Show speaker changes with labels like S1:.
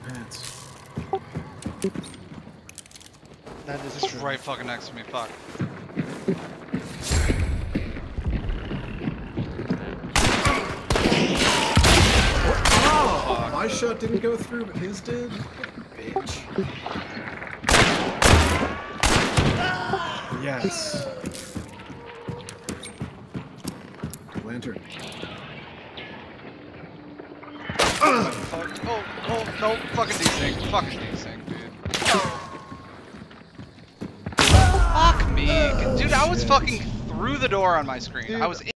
S1: pants.
S2: That is
S3: It's right fucking next to me. Fuck.
S1: Oh, my shot didn't go through, but his did. Bitch. Yes. Lantern.
S3: Fuck. Oh, no. Fucking desync. Fucking desync, dude. Fuck me. Dude, I was fucking through the door on my screen.
S2: Dude.
S3: I was